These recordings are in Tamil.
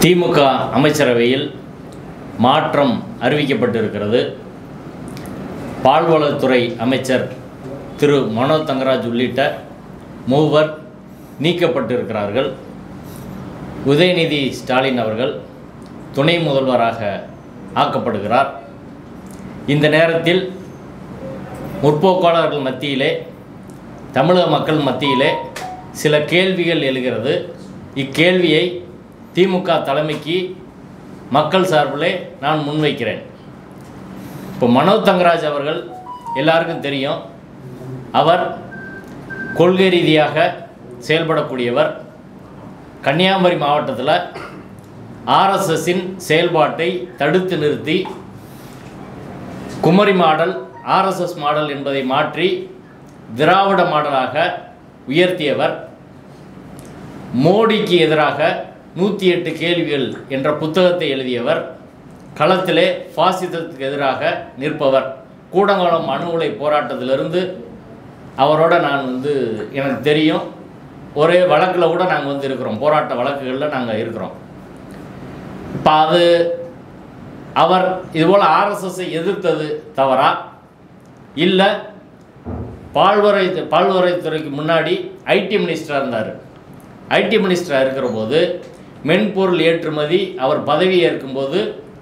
திமுக அமைச்சரவையில் மாற்றம் அறிவிக்கப்பட்டிருக்கிறது. பால்வளத்துறை அமைச்சர் திரு மனோ தங்கராஜ் உள்ளிட்ட மூவர் நீக்கப்பட்டிருக்கிறார்கள். உதயநிதி ஸ்டாலின் அவர்கள் துணை முதல்வராக ஆக்கப்படுகிறார். இந்த நேரத்தில் முற்போக்காளர்கள் மத்தியிலே, தமிழக மக்கள் மத்தியிலே சில கேள்விகள் எழுகிறது. இக்கேள்வியை திமுக தலைமைக்கு மக்கள் சார்பிலே நான் முன்வைக்கிறேன். இப்போ மனோ தங்கராஜ் அவர்கள் எல்லாருக்கும் தெரியும். அவர் கொள்கை ரீதியாக செயல்படக்கூடியவர். கன்னியாகுமரி மாவட்டத்தில் ஆர்எஸ்எஸின் செயல்பாட்டை தடுத்து நிறுத்தி குமரி மாடல் ஆர்எஸ்எஸ் மாடல் என்பதை மாற்றி திராவிட மாடலாக உயர்த்தியவர். மோடிக்கு எதிராக 108 கேள்விகள் என்ற புத்தகத்தை எழுதியவர். களத்திலே பாசிசத்துக்கு எதிராக நிற்பவர். கூடங்குளம் அணு உலை போராட்டத்திலிருந்து அவரோட நான் எனக்கு தெரியும். ஒரே வழக்கில் கூட நாங்கள் இருக்கிறோம். போராட்ட வழக்குகளில் நாங்கள் இருக்கிறோம். இப்போ அவர் இதுபோல் ஆர்எஸ்எஸ்ஸை எதிர்த்தது தவறா, இல்லை பால்வரைத்துறைக்கு முன்னாடி ஐடி மினிஸ்டராக இருந்தார். ஐடி மினிஸ்டராக இருக்கிற போது மென்பொருள் ஏற்றுமதி அவர் பதவி ஏற்கும்போது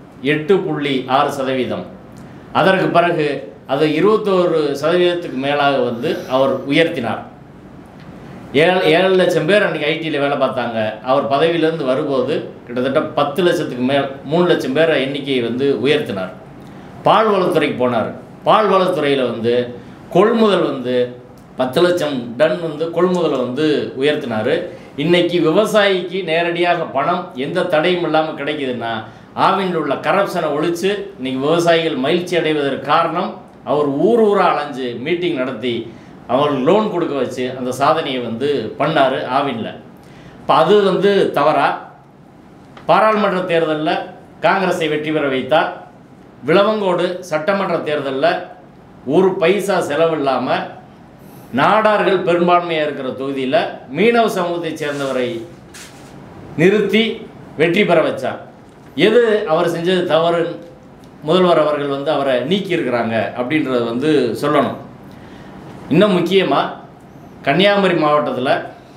8.6%. அதற்கு பிறகு அது 21% மேலாக அவர் உயர்த்தினார். 7 லட்சம் பேர் அன்றைக்கி ஐடியில் வேலை பார்த்தாங்க. அவர் பதவியிலேருந்து வரும்போது கிட்டத்தட்ட 10 லட்சத்துக்கு மேல் 3 லட்சம் பேரை எண்ணிக்கையை உயர்த்தினார். பால்வளத்துறைக்கு போனார். பால்வளத்துறையில் கொள்முதல் 10 லட்சம் டன் கொள்முதலை உயர்த்தினார். இன்றைக்கி விவசாயிக்கு நேரடியாக பணம் எந்த தடையும் இல்லாமல் கிடைக்குதுன்னா, ஆவினில் உள்ள கரப்ஷனை ஒழித்து இன்றைக்கி விவசாயிகள் மகிழ்ச்சி அடைவதற்கு காரணம் அவர் ஊராக அலைஞ்சு மீட்டிங் நடத்தி அவருக்கு லோன் கொடுக்க வச்சு அந்த சாதனையை பண்ணார் ஆவினில். இப்போ அது தவறா? பாராளுமன்ற தேர்தலில் காங்கிரஸை வெற்றி பெற வைத்தார். விளவங்கோடு சட்டமன்ற தேர்தலில் ஒரு பைசா செலவு இல்லாமல் நாடார்கள் பெரும்பான்மையாக இருக்கிற தொகுதியில் மீனவ சமூகத்தை சேர்ந்தவரை நிறுத்தி வெற்றி பெற வச்சார். எது அவர் செஞ்சது தவறு? முதல்வர் அவர்கள் அவரை நீக்கியிருக்கிறாங்க அப்படின்றத சொல்லணும். இன்னும் முக்கியமாக கன்னியாகுமரி மாவட்டத்தில்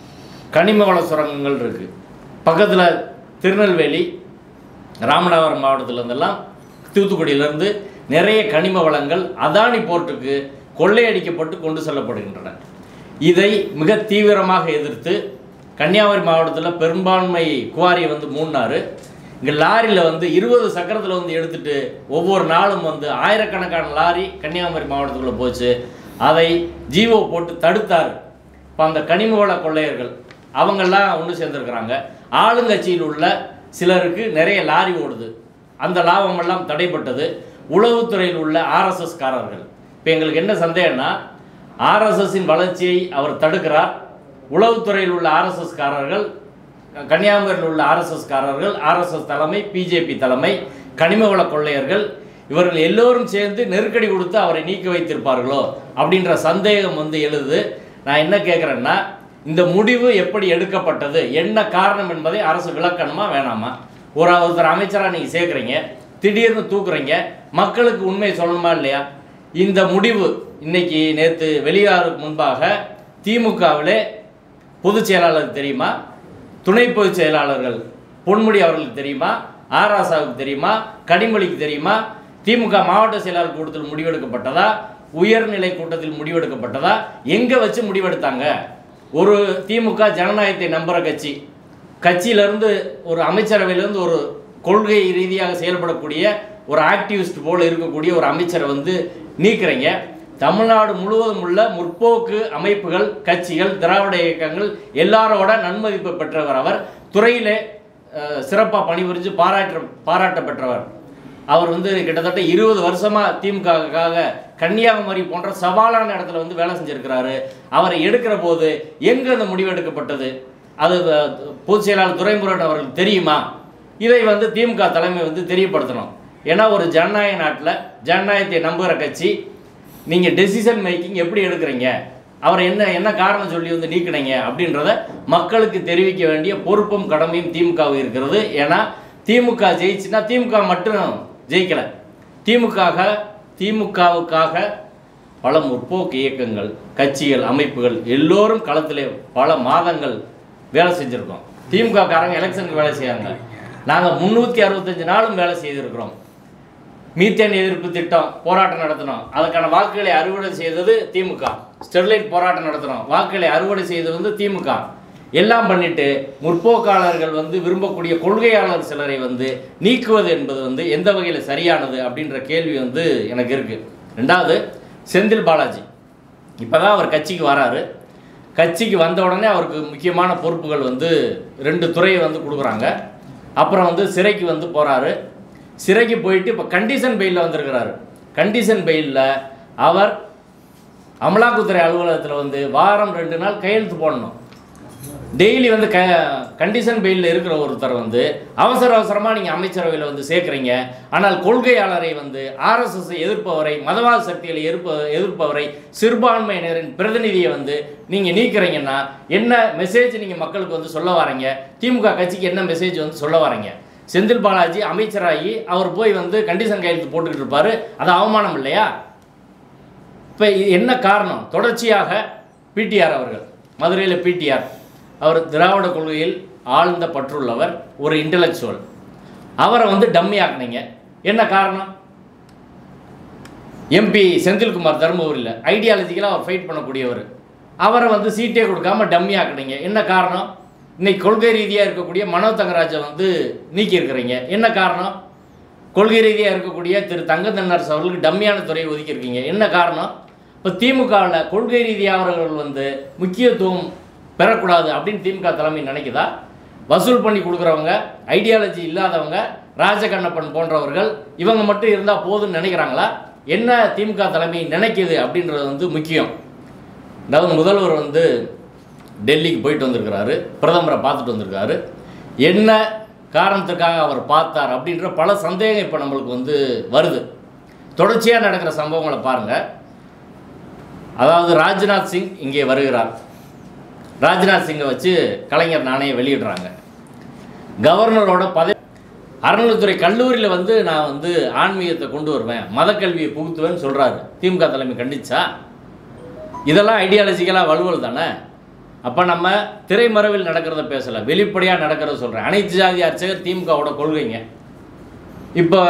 கனிம வள சுரங்கங்கள் இருக்குது. பக்கத்தில் திருநெல்வேலி, ராமநாதபுரம் மாவட்டத்திலேருந்தெல்லாம், தூத்துக்குடியிலேருந்து நிறைய கனிம வளங்கள் அதானி போர்ட்டுக்கு கொள்ளையடிக்கப்பட்டு கொண்டு செல்லப்படுகின்றன. இதை மிக தீவிரமாக எதிர்த்து கன்னியாகுமரி மாவட்டத்தில் பெரும்பான்மை குவாரியை மூடினார். இங்கே லாரியில் 20 சக்கரத்தில் எடுத்துகிட்டு ஒவ்வொரு நாளும் ஆயிரக்கணக்கான லாரி கன்னியாகுமரி மாவட்டத்துக்குள்ளே போச்சு. அதை ஜிஓ போட்டு தடுத்தார். இப்போ அந்த கனிம வள கொள்ளையர்கள் அவங்கெல்லாம் ஒன்று சேர்ந்துருக்கிறாங்க. ஆளுங்கட்சியில் உள்ள சிலருக்கு நிறைய லாரி ஓடுது. அந்த லாபமெல்லாம் தடைப்பட்டது. உளவுத்துறையில் உள்ள ஆர்எஸ்எஸ்காரர்கள். இப்போ எங்களுக்கு என்ன சந்தேகம்னா, ஆர்எஸ்எஸின் வளர்ச்சியை அவர் தடுக்கிறார். உளவுத்துறையில் உள்ள ஆர்எஸ்எஸ்காரர்கள், கன்னியாகுமரியில் உள்ள ஆர்எஸ்எஸ்காரர்கள், ஆர்எஸ்எஸ் தலைமை, பிஜேபி தலைமை, கனிம வள கொள்ளையர்கள், இவர்கள் எல்லோரும் சேர்ந்து நெருக்கடி கொடுத்து அவரை நீக்க வைத்திருப்பார்களோ அப்படின்ற சந்தேகம் எழுது. நான் என்ன கேட்குறேன்னா, இந்த முடிவு எப்படி எடுக்கப்பட்டது, என்ன காரணம் என்பதை அரசு விளக்கணுமா வேணாமா? ஒருத்தர் அமைச்சராக நீங்கள் சேர்க்குறீங்க, திடீர்னு தூக்குறீங்க, மக்களுக்கு உண்மை சொல்லணுமா இல்லையா? இந்த முடிவு இன்னைக்கு நேற்று வெளியாகிறதுக்கு முன்பாக திமுகவிலே பொதுச் செயலாளருக்கு தெரியுமா, துணை பொதுச் செயலாளர்கள் பொன்முடி அவர்களுக்கு தெரியுமா, ஆராசாவுக்கு தெரியுமா, கனிமொழிக்கு தெரியுமா? திமுக மாவட்ட செயலாளர் கூட்டத்தில் முடிவெடுக்கப்பட்டதா, உயர்நிலை கூட்டத்தில் முடிவெடுக்கப்பட்டதா, எங்கே வச்சு முடிவெடுத்தாங்க? ஒரு திமுக ஜனநாயகத்தை நம்புகிற கட்சியிலேருந்து ஒரு அமைச்சரவையிலேருந்து ஒரு கொள்கை ரீதியாக செயல்படக்கூடிய ஒரு ஆக்டிவிஸ்ட் போல் இருக்கக்கூடிய ஒரு அமைச்சரை நீக்கிறீங்க. தமிழ்நாடு முழுவதும் உள்ள முற்போக்கு அமைப்புகள், கட்சிகள், திராவிட இயக்கங்கள் எல்லாரோட நன்மதிப்பு பெற்றவர். அவர் துறையிலே சிறப்பாக பணிபுரிஞ்சு பாராட்ட பெற்றவர். அவர் கிட்டத்தட்ட 20 வருஷமாக திமுகவுக்காக கன்னியாகுமரி போன்ற சவாலான இடத்துல வேலை செஞ்சுருக்கிறாரு. அவரை எடுக்கிற போது எங்கே அந்த முடிவு எடுக்கப்பட்டது? அது பொதுச் செயலாளர் துரைமுருகன் அவர்களுக்கு தெரியுமா? இதை திமுக தலைமை தெரியப்படுத்தணும். ஏன்னா ஒரு ஜனநாயக நாட்டில் ஜனநாயகத்தை நம்புகிற கட்சி, நீங்கள் டெசிஷன் மேக்கிங் எப்படி எடுக்கிறீங்க? அவரை என்ன காரணம் சொல்லி வந்து நீக்கினீங்க அப்படின்றத மக்களுக்கு தெரிவிக்க வேண்டிய பொறுப்பும் கடமையும் திமுகவுக்கு இருக்கிறது. ஏன்னா திமுக ஜெயிச்சுன்னா திமுக மட்டும் ஜெயிக்கலை, திமுகவுக்காக பல முற்போக்கு இயக்கங்கள், கட்சிகள், அமைப்புகள் எல்லோரும் களத்திலே பல மாதங்கள் வேலை செஞ்சுருக்கோம். திமுக காரங்க எலெக்ஷனுக்கு வேலை செய்யாங்க, நாங்கள் 365 நாளும் வேலை செய்திருக்கிறோம். மீத்தேன் எதிர்ப்பு திட்டம் போராட்டம் நடத்தினோம், அதுக்கான வாக்குகளை அறுவடை செய்தது திமுக. ஸ்டெர்லைட் போராட்டம் நடத்தினோம், வாக்குகளை அறுவடை செய்தது வந்து திமுக. எல்லாம் பண்ணிட்டு முற்போக்காளர்கள் வந்து விரும்பக்கூடிய கொள்கையாளர் சிலரை வந்து நீக்குவது என்பது வந்து எந்த வகையில் சரியானது அப்படின்ற கேள்வி வந்து எனக்கு இருக்குது. ரெண்டாவது, செந்தில் பாலாஜி இப்போ தான் அவர் கட்சிக்கு வராரு. கட்சிக்கு வந்த உடனே அவருக்கு முக்கியமான பொறுப்புகள் வந்து 2 துறையை வந்து கொடுக்குறாங்க. அப்புறம் வந்து சிறைக்கு வந்து போகிறாரு. சிறைக்கு போயிட்டு இப்போ கண்டிஷன் பெயிலில் வந்திருக்கிறாரு. கண்டிஷன் பெயிலில் அவர் அமலாக்கத்துறை அலுவலகத்தில் வந்து வாரம் 2 நாள் கையெழுத்து போடணும். டெய்லி வந்து கண்டிஷன் பெயிலில் இருக்கிற ஒருத்தர் வந்து அவசரமாக நீங்கள் அமைச்சரவையில் வந்து சேர்க்குறீங்க. ஆனால் கொள்கையாளரை வந்து RSS எதிர்ப்பவரை, மதவாத சக்திகளை எதிர்ப்பவரை, சிறுபான்மையினரின் பிரதிநிதியை வந்து நீங்கள் நீக்கிறீங்கன்னா என்ன மெசேஜ் நீங்கள் மக்களுக்கு வந்து சொல்ல வரீங்க? திமுக கட்சிக்கு என்ன மெசேஜ் வந்து சொல்ல வரீங்க? செந்தில் பாலாஜி அமைச்சராகி அவர் போய் வந்து கண்டிஷன் கையெழுத்து போட்டுக்கிட்டு இருப்பார், அது அவமானம் இல்லையா? இப்போ என்ன காரணம்? தொடர்ச்சியாக பிடிஆர் அவர்கள், மதுரையில் பிடிஆர் அவர் திராவிட கொள்கையில் ஆழ்ந்த பற்றுள்ளவர், ஒரு இன்டலெக்சுவல். அவரை வந்து டம்மி ஆக்குனீங்க. என்ன காரணம்? MP செந்தில்குமார் தருமபுரியில் ஐடியாலஜிக்கலாக அவர் ஃபைட் பண்ணக்கூடியவர், அவரை வந்து சீட்டே கொடுக்காம டம்மி ஆக்குனீங்க. என்ன காரணம்? இன்னைக்கு கொள்கை ரீதியாக இருக்கக்கூடிய மனோ தங்கராஜை வந்து நீக்கியிருக்கிறீங்க. என்ன காரணம்? கொள்கை ரீதியாக இருக்கக்கூடிய திரு தங்கத்தன்னரசு அவர்களுக்கு டம்மியான துறையை ஒதுக்கியிருக்கீங்க. என்ன காரணம்? இப்போ திமுகவில் கொள்கை ரீதியாக அவர்கள் வந்து முக்கியத்துவம் பெறக்கூடாது அப்படின்னு திமுக தலைமை நினைக்குதா? வசூல் பண்ணி கொடுக்குறவங்க, ஐடியாலஜி இல்லாதவங்க, ராஜகண்ணப்பன் போன்றவர்கள் இவங்க மட்டும் இருந்தால் போதும்னு நினைக்கிறாங்களா? என்ன திமுக தலைமை நினைக்கிது அப்படின்றது வந்து முக்கியம். அதாவது முதல்வர் வந்து டெல்லிக்கு போயிட்டு வந்திருக்கிறாரு, பிரதமரை பார்த்துட்டு வந்திருக்காரு. என்ன காரணத்துக்காக அவர் பார்த்தார் அப்படின்ற பல சந்தேகம் இப்போ நம்மளுக்கு வந்து வருது. தொடர்ச்சியாக நடக்கிற சம்பவங்களை பாருங்கள். அதாவது ராஜ்நாத் சிங் இங்கே வருகிறார். ராஜ்நாத் சிங்கை வச்சு கலைஞர் நாணயம் வெளியிடுறாங்க. கவர்னரோட அறநிலைத்துறை கல்லூரியில் வந்து நான் வந்து ஆன்மீகத்தை கொண்டு வருவேன், மதக்கல்வியை புகுத்துவேன்னு சொல்கிறாரு. திமுக தலைமை கண்டிச்சா? இதெல்லாம் ஐடியாலஜிக்கலாக வலுவல் தானே. அப்போ நம்ம திரைமறைவில் நடக்கிறத பேசலை, வெளிப்படையாக நடக்கிறத சொல்கிறேன். அனைத்து ஜாதி அர்ச்சகர் திமுகவோட கொள்கைங்க. இப்போ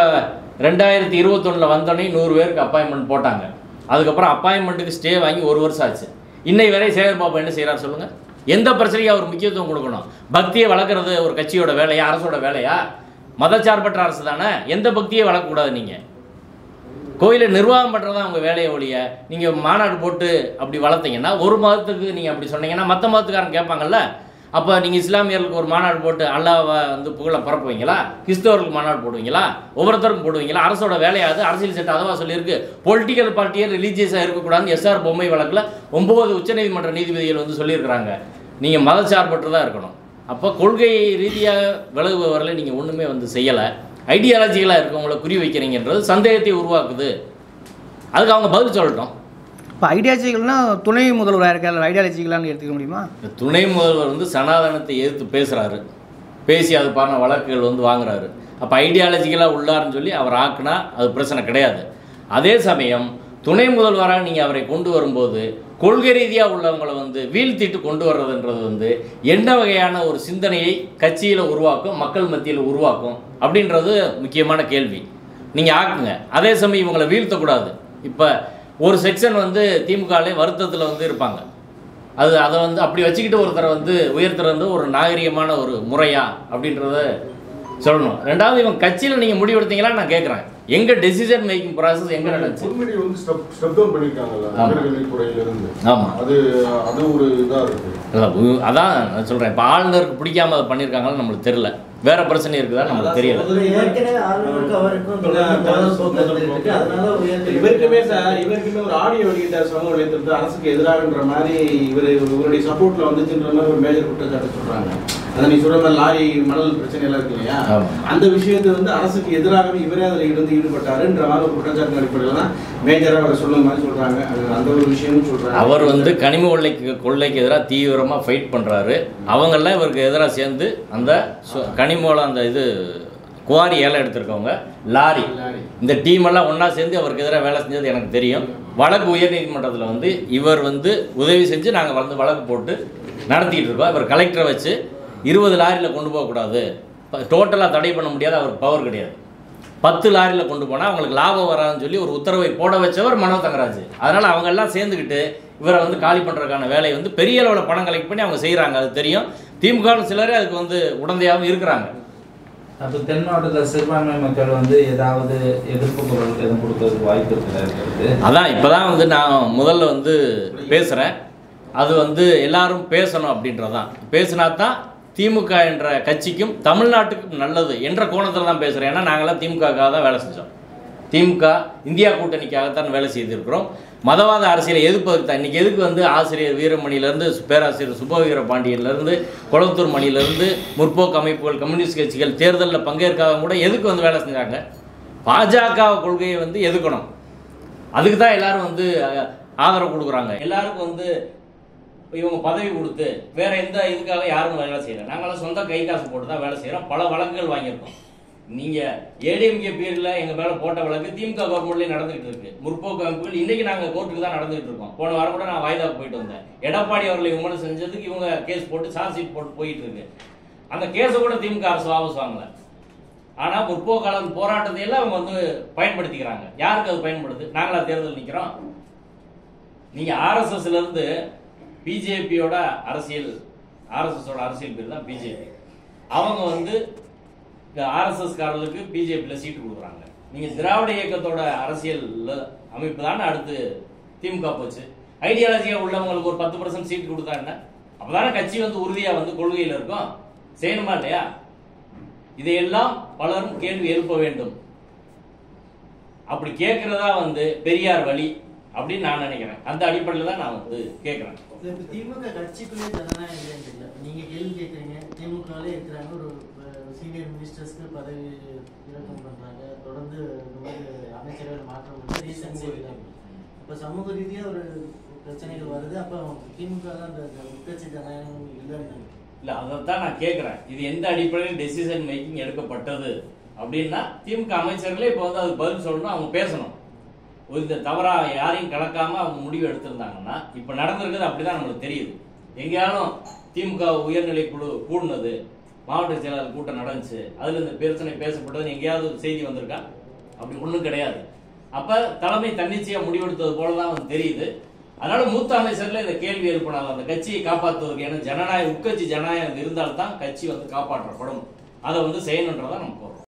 2021 வந்தோடனே 100 பேருக்கு அப்பாயின்மெண்ட் போட்டாங்க. அதுக்கப்புறம் அப்பாயின்மெண்ட்டுக்கு ஸ்டே வாங்கி 1 வருஷம் ஆச்சு. இன்னை வரை சேகர் பாபு என்ன செய்கிறார் சொல்லுங்கள்? எந்த பிரச்சனையும் அவர் முக்கியத்துவம் கொடுக்கணும்? பக்தியை வளர்க்குறது ஒரு கட்சியோட வேலையா, அரசோட வேலையா? மதச்சார்பற்ற அரசு தானே. எந்த பக்தியை வளர்க்கக்கூடாது? நீங்கள் கோயிலை நிர்வாகம் பண்ணுறது அவங்க வேலையை ஒழிய நீங்கள் மாநாடு போட்டு அப்படி வளர்த்தீங்கன்னா, ஒரு மதத்துக்கு நீங்கள் அப்படி சொன்னீங்கன்னா மற்ற மதத்துக்காரன் கேட்பாங்கல்ல. அப்போ நீங்கள் இஸ்லாமியர்களுக்கு ஒரு மாநாடு போட்டு அல்லாவை வந்து புகழை பரப்புவீங்களா? கிறிஸ்தவர்களுக்கு மாநாடு போடுவீங்களா? ஒவ்வொருத்தருக்கும் போடுவீங்களா? அரசோட வேலையாது. அரசியல் சட்டம் அதுவா சொல்லியிருக்கு. பொலிட்டிக்கல் பார்ட்டியே ரிலீஜியஸாக இருக்கக்கூடாதுன்னு SR பொம்மை வழக்கில் 9 உச்சநீதிமன்ற நீதிபதிகள் வந்து சொல்லியிருக்கிறாங்க. நீங்கள் மதச்சார்பற்று தான் இருக்கணும். அப்போ கொள்கை ரீதியாக விலகுபவர்களை நீங்கள் ஒன்றுமே வந்து செய்யலை. ஐடியாலஜிக்கலாக இருக்கவங்களை குறி வைக்கிறீங்கன்றது சந்தேகத்தை உருவாக்குது. அதுக்கு அவங்க பதில் சொல்லட்டும். இப்போ ஐடியாலஜிக்கல்னா துணை முதல்வராக இருக்கார், ஐடியாலஜிக்கலான்னு எடுத்துக்க முடியுமா? துணை முதல்வர் வந்து சனாதனத்தை எதிர்த்து பேசுகிறாரு, பேசி அது பாருன வழக்குகள் வந்து வாங்குறாரு. அப்போ ஐடியாலஜிக்கலாக உள்ளாருன்னு சொல்லி அவர் ஆக்குனா அது பிரச்சனை கிடையாது. அதே சமயம் துணை முதல்வராக நீங்கள் அவரை கொண்டு வரும்போது கொள்கை ரீதியாக உள்ளவங்களை வந்து வீழ்த்திட்டு கொண்டு வர்றதுன்றது வந்து என்ன வகையான ஒரு சிந்தனையை கட்சியில் உருவாக்கும், மக்கள் மத்தியில் உருவாக்கும் அப்படின்றது முக்கியமான கேள்வி. நீங்கள் ஆக்குங்க. அதே சமயம் இவங்களை வீழ்த்தக்கூடாது. இப்போ ஒரு செக்ஷன் வந்து திமுகவிலே வருத்தத்தில் வந்து இருப்பாங்க. அதை வந்து அப்படி வச்சுக்கிட்டு ஒருத்தரை வந்து உயர்த்துறது ஒரு நாகரிகமான ஒரு முறையா அப்படின்றத சொல்லணும். ரெண்டாவது, இவங்க கட்சியில் நீங்கள் முடிவெடுத்தீங்களா நான் கேட்குறேன். எங்க டெசிஷன் மேக்கிங் ப்ராசஸ் எங்க நடந்துச்சு? உண்மையை வந்து ஸ்டெப் டவுன் பண்ணிருக்காங்கல்ல நகரத்துறையில இருந்து. ஆமா, அது ஒரு இதா இருக்கு. அதான் நான் சொல்றேன். இப்போ ஆளுநருக்கு பிடிக்காம அதை பண்ணியிருக்காங்கன்னு நம்மளுக்கு தெரியல. வேற பிரச்சனை இருக்குதா நமக்கு தெரியல. இவருக்குமே ஒரு ஆடியோ வெளியிட்டார் சமூக வலைத்தளத்தில் அரசுக்கு எதிராகன்ற மாதிரி இவருடைய சப்போர்ட்ல வந்துச்சுன்ற மாதிரி ஒரு மேஜர் குற்றச்சாட்டு சொல்றாங்க. அதை நீ சொல்ற மாதிரி லாரி மணல் பிரச்சனை எல்லாம் இருக்கு இல்லையா, அந்த விஷயத்தை வந்து அரசுக்கு எதிராகவே இவரே அதில் ஈடுபட்டாருன்ற மாதிரி ஒரு குற்றச்சாட்டு அடிப்படையில் தான் மேஜராக அவர் சொல்லுற மாதிரி சொல்றாங்க. அந்த ஒரு விஷயமும் சொல்றாங்க. அவர் வந்து கனிம கொள்ளைக்கு எதிராக தீவிரமாக ஃபைட் பண்ணுறாரு. அவங்கெல்லாம் இவருக்கு எதிராக சேர்ந்து அந்த கனிமோல அந்த இது குவாரி ஏலம் எடுத்திருக்கவங்க லாரி இந்த டீமெல்லாம் ஒன்றா சேர்ந்து அவருக்கு எதிராக வேலை செஞ்சது எனக்கு தெரியும். வழக்கு உயர்நீதிமன்றத்தில் வந்து இவர் வந்து உதவி செஞ்சு நாங்கள் வந்து வழக்கு போட்டு நடத்திக்கிட்டு இருக்கோம். இவர் கலெக்டரை வச்சு 20 லாரியில் கொண்டு போகக்கூடாது, டோட்டலாக தடை பண்ண முடியாது, அவர் பவர் கிடையாது. 10 லாரியில் கொண்டு போனால் அவங்களுக்கு லாபம் வராதுன்னு சொல்லி ஒரு உத்தரவை போட வச்சவர் மனோ தங்கராஜ். அதனால் அவங்க எல்லாம் சேர்ந்துக்கிட்டு இவரை வந்து காலி பண்ணுறதுக்கான வேலையை வந்து பெரிய அளவில் பணம் கலெக்ட் பண்ணி அவங்க செய்கிறாங்க. அது தெரியும். திமுக சிலரே அதுக்கு வந்து உடந்தையாகவும் இருக்கிறாங்க. அப்போ தென் மாவட்டத்தில் சிறுபான்மை மக்கள் வந்து ஏதாவது எதிர்ப்பு குரல் எதுவும் கொடுக்கறதுக்கு வாய்ப்பு இருக்கிறது? அதான் இப்போ தான் வந்து நான் முதல்ல வந்து பேசுகிறேன். அது வந்து எல்லாரும் பேசணும் அப்படின்றதான். பேசினா தான் திமுக என்ற கட்சிக்கும் தமிழ்நாட்டுக்கும் நல்லது என்ற கோணத்தில் தான் பேசுகிறேன். ஏன்னா நாங்களாம் திமுகவுக்காக தான் வேலை செஞ்சோம். திமுக இந்தியா கூட்டணிக்காகத்தான் வேலை செய்திருக்கிறோம். மதவாத அரசியலை எதிர்ப்பதற்கு தான். இன்றைக்கி எதுக்கு வந்து ஆசிரியர் வீரமணியிலேருந்து பேராசிரியர் சுபவீர பாண்டியன்லேருந்து கொளத்தூர் மணியிலேருந்து முற்போக்கு அமைப்புகள் கம்யூனிஸ்ட் கட்சிகள் தேர்தலில் பங்கேற்காத கூட எதுக்கு வந்து வேலை செஞ்சாங்க? பாஜக கொள்கையை வந்து எதுக்கணும். அதுக்கு தான் எல்லாரும் வந்து ஆதரவு கொடுக்குறாங்க. எல்லாருக்கும் வந்து இவங்க பதவி கொடுத்து வேற எந்த இதுக்காக யாரும் வேலை செய்யலை. நாங்களாம் சொந்த கை காசு போட்டு தான் வேலை செய்கிறோம். பல வழக்குகள் வாங்கியிருக்கோம். நீங்கள் ஏடிஎம்கே பேரில் எங்கள் மேலே போட்ட வழக்கு திமுக கவர்மெண்ட்லேயே நடந்துகிட்டு இருக்கு. முற்போக்கு அமைப்புகள் இன்றைக்கி நாங்கள் கோர்ட்டுக்கு தான் நடந்துகிட்டு இருக்கோம். போன வாரம் கூட நான் வாய்தா போயிட்டு வந்தேன். எடப்பாடி அவர்களை விமர்சனம் செஞ்சதுக்கு இவங்க கேஸ் போட்டு சார்ஜ் ஷீட் போட்டு போயிட்டு இருக்கு. அந்த கேஸை கூட திமுக அரசு வாபஸ் வாங்கல. ஆனால் முற்போக்காளர் போராட்டத்தை எல்லாம் அவங்க வந்து பயன்படுத்திக்கிறாங்க. யாருக்கு அது பயன்படுது? நாங்களா தேர்தல் நிற்கிறோம். நீங்கள் ஆர்எஸ்எஸ்ல இருந்து பிஜேபியோட அரசியல், ஆர்எஸ்எஸோட அரசியல் பேர் தான் பிஜேபி. அவங்க வந்து ஆர்எஸ்எஸ் காரர்களுக்கு பிஜேபியில் சீட்டு கொடுக்குறாங்க. நீங்கள் திராவிட இயக்கத்தோட அரசியல் அமைப்பு தானே அடுத்து திமுக போச்சு. ஐடியாலஜியாக உள்ளவங்களுக்கு ஒரு 10% சீட்டு கொடுத்தா என்ன? அப்போதானே கட்சி வந்து உறுதியாக வந்து கொள்கையில் இருக்கும். செய்யணுமா இல்லையா? இதையெல்லாம் பலரும் கேள்வி எழுப்ப வேண்டும். அப்படி கேட்கறதா வந்து பெரியார் வழி அப்படின்னு நான் நினைக்கிறேன். அந்த அடிப்படையில் தான் நான் வந்து கேட்குறேன். திமுக கட்சிக்குள்ளே ஜனநாயகம் இல்லைன்னு தெரியல. நீங்க கேள்வி கேட்குறீங்க. திமுகவே இருக்கிறாங்க, ஒரு சீனியர் மினிஸ்டர்ஸ்க்கு பதவி இறக்கம் பண்றாங்க, தொடர்ந்து அமைச்சர்கள் மாற்றம் வந்து ரீசன்ஸே இல்லை. இப்போ சமூக ரீதியாக ஒரு பிரச்சனைகள் வருது. அப்போ திமுக தான் அந்த உட்கட்சி ஜனநாயகம் இல்லைன்னு இல்லை, அதைத்தான் நான் கேட்குறேன். இது எந்த அடிப்படையில் டெசிஷன் மேக்கிங் எடுக்கப்பட்டது அப்படின்னா திமுக அமைச்சர்களே இப்போ வந்து அதுக்கு பதில் சொல்லணும், அவங்க பேசணும். இந்த தவறாக யாரையும் கலக்காம அவங்க முடிவு எடுத்திருந்தாங்கன்னா இப்போ நடந்திருக்குது. அப்படிதான் நம்மளுக்கு தெரியுது. எங்கேயாலும் திமுக உயர்நிலை குழு கூடுனது, மாவட்ட செயலாளர் கூட்டம் நடந்துச்சு, அதில் இந்த பிரச்சனை பேசப்பட்டதுன்னு எங்கேயாவது செய்தி வந்திருக்கா? அப்படி ஒன்றும் கிடையாது. அப்போ தலைமை தன்னிச்சையாக முடிவெடுத்தது போல தான் வந்து தெரியுது. அதனால மூத்த அமைச்சர்ல இந்த கேள்வி எழுப்பினாங்க அந்த கட்சியை காப்பாற்றுவதற்கு. ஏன்னா ஜனநாயகம், உட்கட்சி ஜனநாயகம் இருந்தால்தான் கட்சி வந்து காப்பாற்றப்படும். அதை வந்து செய்யணுன்றதான் நம்ம போறோம்.